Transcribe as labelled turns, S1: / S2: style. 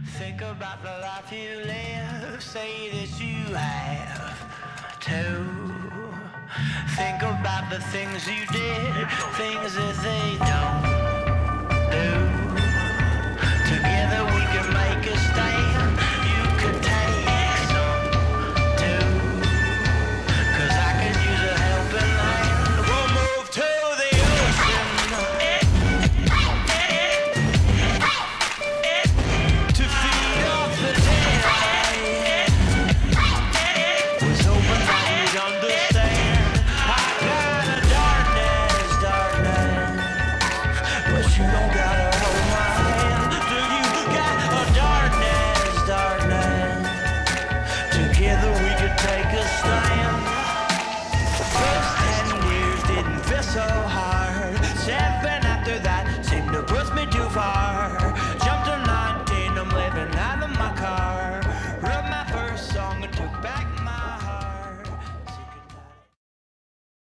S1: Think about the life you live. Say that you have to. Think about the things you did, things that they don't.